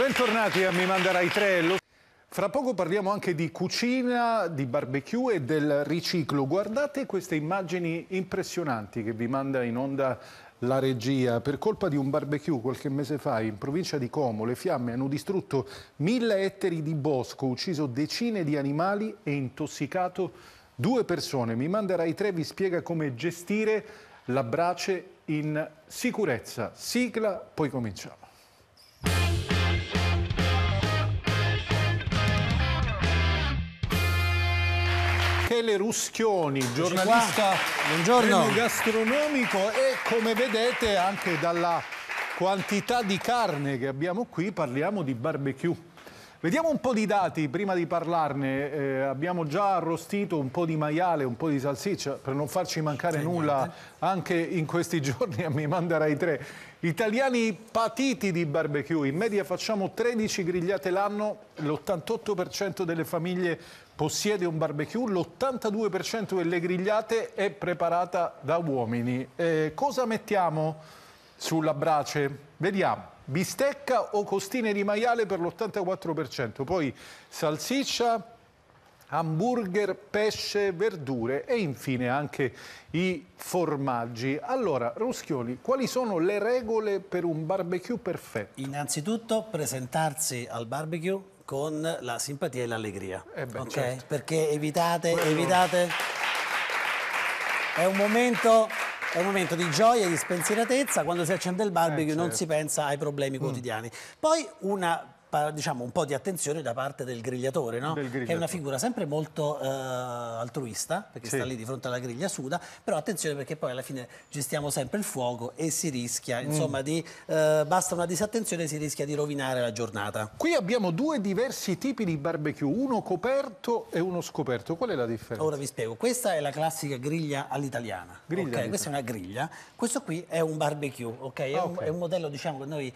Bentornati a Mi Manda Rai 3. Fra poco parliamo anche di cucina, di barbecue e del riciclo. Guardate queste immagini impressionanti che vi manda in onda la regia. Per colpa di un barbecue qualche mese fa in provincia di Como le fiamme hanno distrutto 1000 ettari di bosco, ucciso decine di animali e intossicato 2 persone. Mi Manda Rai 3 vi spiega come gestire la brace in sicurezza. Sigla, poi cominciamo. Michele Ruschioni, giornalista gastronomico, e come vedete anche dalla quantità di carne che abbiamo qui parliamo di barbecue. Vediamo un po' di dati prima di parlarne. Abbiamo già arrostito un po' di maiale, un po' di salsiccia per non farci mancare nulla anche in questi giorni a Mi Manda Rai 3. Italiani patiti di barbecue, in media facciamo 13 grigliate l'anno, l'88% delle famiglie possiede un barbecue, l'82% delle grigliate è preparata da uomini. Cosa mettiamo sulla brace? Vediamo. Bistecca o costine di maiale per l'84%, poi salsiccia, hamburger, pesce, verdure e infine anche i formaggi. Allora, Ruschioni, quali sono le regole per un barbecue perfetto? Innanzitutto presentarsi al barbecue con la simpatia e l'allegria, certo. Perché evitate, è un momento di gioia e di spensieratezza. Quando si accende il barbecue non si pensa ai problemi quotidiani. Poi diciamo un po' di attenzione da parte del grigliatore, no? Che è una figura sempre molto altruista, perché sta lì di fronte alla griglia, suda, però attenzione perché poi alla fine gestiamo sempre il fuoco e si rischia, insomma, basta una disattenzione e si rischia di rovinare la giornata. Qui abbiamo 2 diversi tipi di barbecue, uno coperto e uno scoperto. Qual è la differenza? Ora vi spiego. Questa è la classica griglia all'italiana. Questa è una griglia, questo qui è un barbecue, È un modello, diciamo, che noi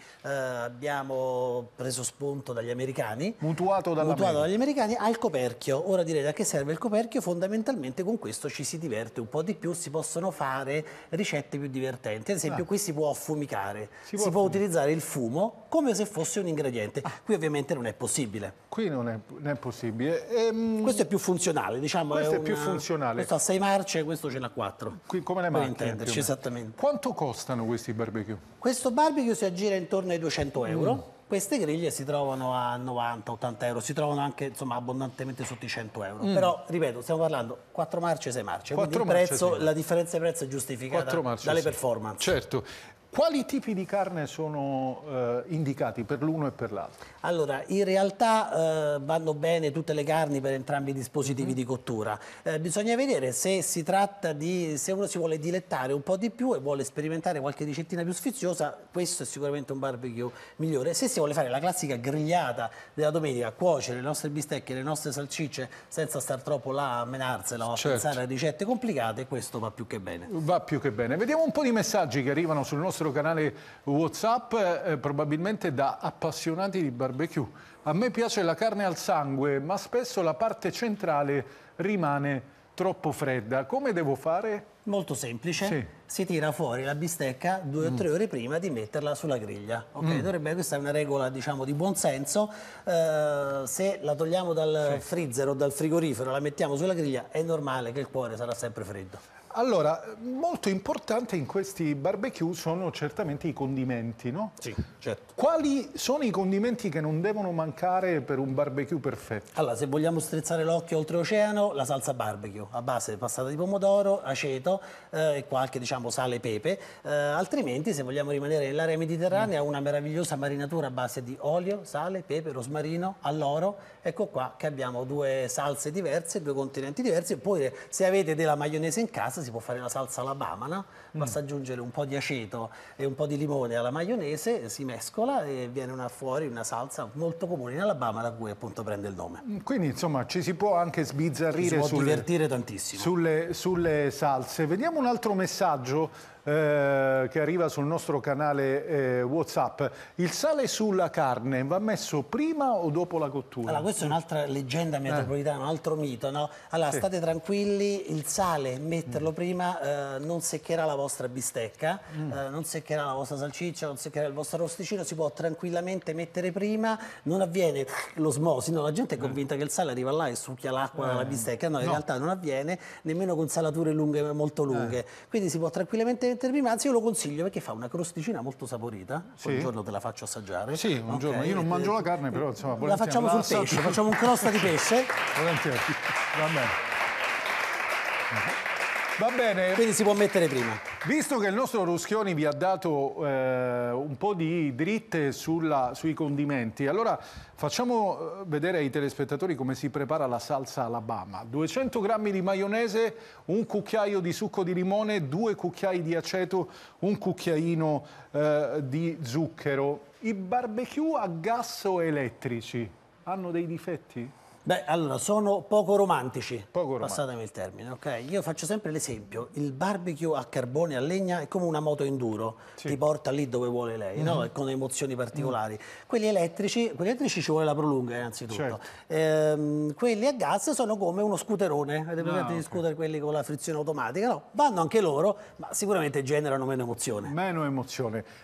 abbiamo preso spunto dagli americani, mutuato dagli americani, al coperchio. Ora direte a che serve il coperchio? Fondamentalmente con questo ci si diverte un po' di più, si possono fare ricette più divertenti. Ad esempio qui si può affumicare, si può utilizzare il fumo come se fosse un ingrediente. Qui ovviamente non è possibile. Qui non è possibile. Questo è più funzionale, diciamo. Questo è più funzionale. Questo ha 6 marce, questo ce n'ha 4. Qui, come le macchine, per intenderci, esattamente. Quanto costano questi barbecue? Questo barbecue si aggira intorno ai 200 euro. Queste griglie si trovano a 90-80 euro, si trovano anche, insomma, abbondantemente sotto i 100 euro. Però, ripeto, stiamo parlando 4 marce, 6 marce. Quindi il prezzo, la differenza di prezzo è giustificata dalle performance. Certo. Quali tipi di carne sono indicati per l'uno e per l'altro? Allora, in realtà vanno bene tutte le carni per entrambi i dispositivi di cottura. Bisogna vedere se si tratta se uno si vuole dilettare un po' di più e vuole sperimentare qualche ricettina più sfiziosa, questo è sicuramente un barbecue migliore. Se si vuole fare la classica grigliata della domenica, cuocere le nostre bistecche, le nostre salsicce senza star troppo là a menarsela o a pensare a ricette complicate, questo va più che bene. Va più che bene. Vediamo un po' di messaggi che arrivano sul nostro canale WhatsApp, probabilmente da appassionati di barbecue. A me piace la carne al sangue, ma spesso la parte centrale rimane troppo fredda. Come devo fare? Molto semplice. Si tira fuori la bistecca 2 o 3 ore prima di metterla sulla griglia. Questa è una regola, diciamo, di buon senso. Se la togliamo dal freezer o dal frigorifero, la mettiamo sulla griglia, è normale che il cuore sarà sempre freddo. Allora, molto importante in questi barbecue sono certamente i condimenti, no? Sì, certo. Quali sono i condimenti che non devono mancare per un barbecue perfetto? Allora, se vogliamo strizzare l'occhio oltreoceano, la salsa barbecue a base passata di pomodoro, aceto e qualche, diciamo, sale e pepe. Altrimenti, se vogliamo rimanere nell'area mediterranea, una meravigliosa marinatura a base di olio, sale, pepe, rosmarino, alloro. Ecco qua che abbiamo 2 salse diverse, 2 continenti diversi. Poi, se avete della maionese in casa, si può fare la salsa Alabama, no? Basta aggiungere un po' di aceto e un po' di limone alla maionese, si mescola e viene fuori una salsa molto comune in Alabama, da cui appunto prende il nome. Quindi insomma ci si può anche sbizzarrire, divertire tantissimo sulle salse. Vediamo un altro messaggio. che arriva sul nostro canale WhatsApp. Il sale sulla carne va messo prima o dopo la cottura? Allora, questa è un'altra leggenda metropolitana, un altro mito, no? Allora, state tranquilli, il sale, metterlo prima, non seccherà la vostra bistecca, non seccherà la vostra salsiccia, non seccherà il vostro arrosticino, si può tranquillamente mettere prima, non avviene l'osmosi, no? La gente è convinta che il sale arriva là e succhia l'acqua dalla bistecca, no, in realtà non avviene, nemmeno con salature lunghe, molto lunghe, quindi si può tranquillamente mettere prima, anzi io lo consiglio perché fa una crosticina molto saporita, un giorno te la faccio assaggiare. Sì, un giorno, io non mangio la carne, però insomma... La facciamo sul pesce, facciamo un crosta di pesce. Volentieri, va bene. Va bene. Quindi si può mettere prima. Visto che il nostro Ruschioni vi ha dato un po' di dritte sui condimenti, allora facciamo vedere ai telespettatori come si prepara la salsa Alabama. 200 grammi di maionese, un cucchiaio di succo di limone, 2 cucchiai di aceto, un cucchiaino di zucchero. I barbecue a gas o elettrici hanno dei difetti? Beh, allora, sono poco romantici, passatemi il termine, ok? Io faccio sempre l'esempio, il barbecue a carbone, a legna, è come una moto enduro, ti porta lì dove vuole lei, no? Con emozioni particolari. Quelli elettrici ci vuole la prolunga innanzitutto. Quelli a gas sono come uno scooterone, avete presente gli scooter, quelli con la frizione automatica? No, vanno anche loro, ma sicuramente generano meno emozione. Meno emozione.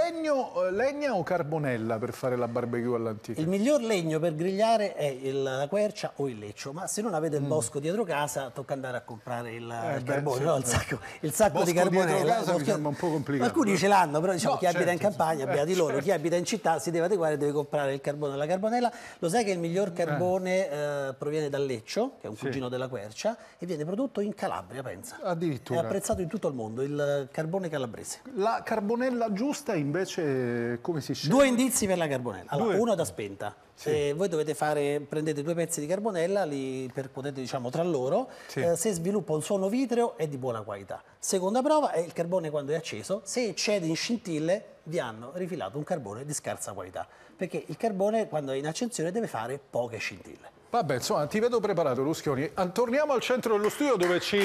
Legna o carbonella per fare la barbecue all'antica? Il miglior legno per grigliare è la quercia o il leccio, ma se non avete il bosco dietro casa tocca andare a comprare il carbone, no? il sacco di carbonella. Dietro casa mi sembra un po' complicato. Alcuni ce l'hanno, però diciamo chi abita in campagna, beati loro, chi abita in città si deve adeguare e deve comprare il carbone. La carbonella, lo sai che il miglior carbone proviene dal leccio, che è un cugino della quercia, e viene prodotto in Calabria, pensa. Addirittura. È apprezzato in tutto il mondo, il carbone calabrese. La carbonella giusta invece come si sceglie? 2 indizi per la carbonella. Allora, uno da spenta. Voi dovete prendete 2 pezzi di carbonella, li percuotete diciamo tra loro, se sviluppa un suono vitreo è di buona qualità. Seconda prova è il carbone quando è acceso, se eccede in scintille vi hanno rifilato un carbone di scarsa qualità, perché il carbone quando è in accensione deve fare poche scintille. Vabbè, insomma, ti vedo preparato, Ruschioni. Torniamo al centro dello studio dove ci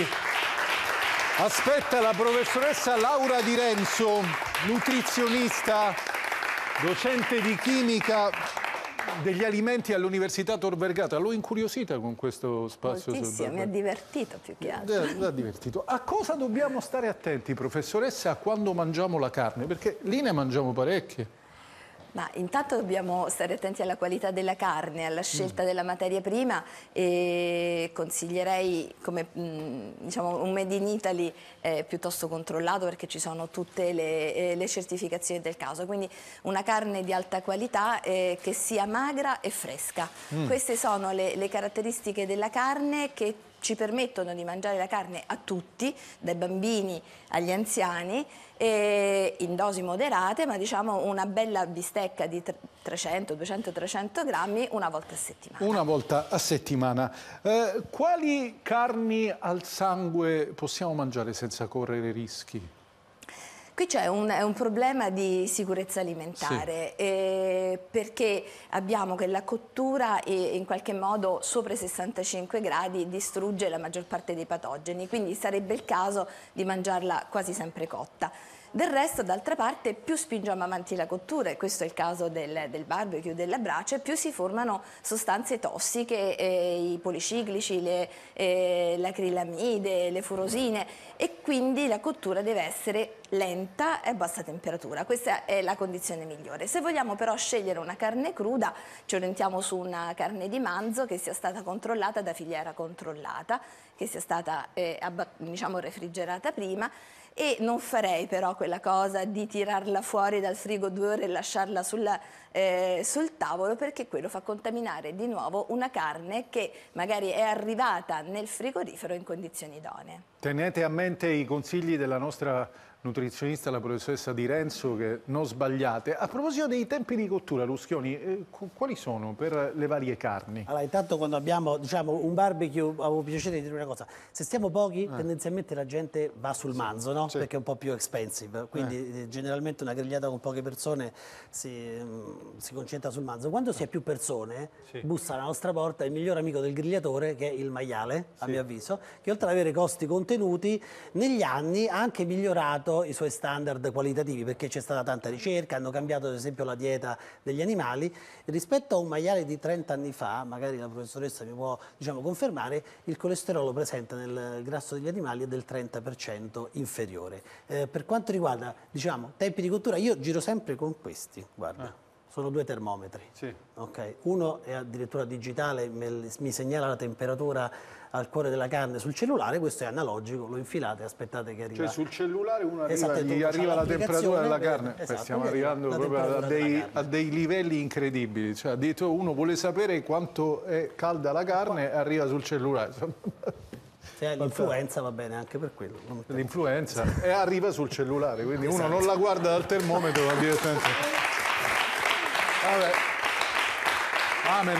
aspetta la professoressa Laura Di Renzo, nutrizionista, docente di chimica degli alimenti all'Università Tor Vergata. L'ho incuriosita con questo spazio. Moltissimo, mi ha divertito più che altro. Ha divertito. A cosa dobbiamo stare attenti, professoressa, quando mangiamo la carne? Perché lì ne mangiamo parecchie. Ma intanto dobbiamo stare attenti alla qualità della carne, alla scelta della materia prima e consiglierei come diciamo, un Made in Italy piuttosto controllato perché ci sono tutte le certificazioni del caso, quindi una carne di alta qualità che sia magra e fresca. Queste sono le caratteristiche della carne che ci permettono di mangiare la carne a tutti, dai bambini agli anziani, in dosi moderate, ma diciamo una bella bistecca di 300, 200, 300 grammi una volta a settimana. Una volta a settimana. Quali carni al sangue possiamo mangiare senza correre rischi? Qui c'è un problema di sicurezza alimentare, perché abbiamo che la cottura in qualche modo sopra i 65 gradi distrugge la maggior parte dei patogeni, quindi sarebbe il caso di mangiarla quasi sempre cotta. Del resto, d'altra parte, più spingiamo avanti la cottura, e questo è il caso del barbecue, della brace, più si formano sostanze tossiche, i policiclici, l'acrilamide, le furosine, e quindi la cottura deve essere lenta e a bassa temperatura. Questa è la condizione migliore. Se vogliamo però scegliere una carne cruda, ci orientiamo su una carne di manzo che sia stata controllata da filiera controllata, che sia stata diciamo refrigerata prima, e non farei però quella cosa di tirarla fuori dal frigo 2 ore e lasciarla sul tavolo, perché quello fa contaminare di nuovo una carne che magari è arrivata nel frigorifero in condizioni idonee. Tenete a mente i consigli della nostra nutrizionista, la professoressa Di Renzo, che non sbagliate. A proposito dei tempi di cottura, Ruschioni, quali sono per le varie carni? Allora, intanto quando abbiamo diciamo, un barbecue, avevo piacere di dire una cosa, se stiamo pochi tendenzialmente la gente va sul manzo, no? Perché è un po' più expensive, quindi generalmente una grigliata con poche persone si concentra sul manzo. Quando si è più persone, bussa alla nostra porta il miglior amico del grigliatore, che è il maiale, a mio avviso, che oltre ad avere costi contenuti, negli anni ha anche migliorato elevato i suoi standard qualitativi perché c'è stata tanta ricerca, hanno cambiato ad esempio la dieta degli animali. Rispetto a un maiale di 30 anni fa, magari la professoressa mi può confermare, il colesterolo presente nel grasso degli animali è del 30% inferiore. Per quanto riguarda tempi di cottura, io giro sempre con questi, guarda. Sono 2 termometri, sì. Okay. Uno è addirittura digitale, mi segnala la temperatura al cuore della carne sul cellulare, questo è analogico, lo infilate e aspettate che arriva. Cioè sul cellulare uno Esatto, gli arriva la temperatura della carne, esatto, stiamo arrivando proprio a dei livelli incredibili, cioè addirittura uno vuole sapere quanto è calda la carne e arriva sul cellulare. Se l'influenza va bene anche per quello. L'influenza e arriva sul cellulare, quindi uno non la guarda dal termometro ma direttamente... Vabbè. Amen.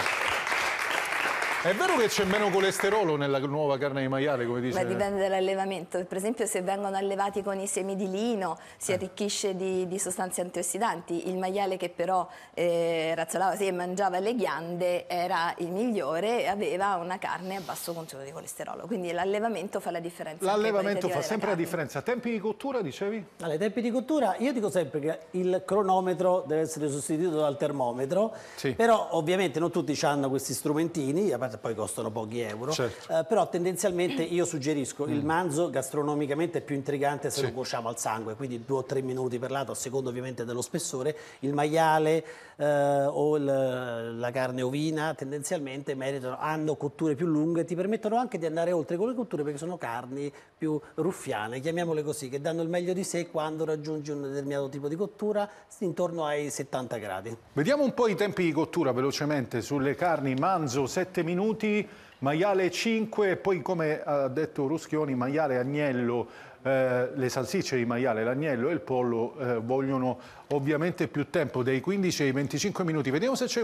È vero che c'è meno colesterolo nella nuova carne di maiale, come dice? Beh, dipende dall'allevamento. Per esempio, se vengono allevati con i semi di lino si arricchisce di sostanze antiossidanti. Il maiale che però razzolava e mangiava le ghiande era il migliore e aveva una carne a basso contenuto di colesterolo. Quindi l'allevamento fa la differenza. L'allevamento fa sempre la differenza. Tempi di cottura, dicevi? Allora, i tempi di cottura, io dico sempre che il cronometro deve essere sostituito dal termometro, sì. Però ovviamente non tutti hanno questi strumentini, a parte poi costano pochi euro, certo. Però tendenzialmente io suggerisco il manzo gastronomicamente è più intrigante se lo cuociamo al sangue, quindi 2 o 3 minuti per lato, a seconda ovviamente dello spessore. Il maiale o la carne ovina tendenzialmente hanno cotture più lunghe, ti permettono anche di andare oltre con le cotture perché sono carni più ruffiane, chiamiamole così, che danno il meglio di sé quando raggiungi un determinato tipo di cottura intorno ai 70 gradi. Vediamo un po' i tempi di cottura velocemente sulle carni. Manzo 7 minuti, maiale 5 e poi, come ha detto Ruschioni, maiale, agnello, le salsicce di maiale, l'agnello e il pollo vogliono ovviamente più tempo, dai 15 ai 25 minuti. Vediamo se c'è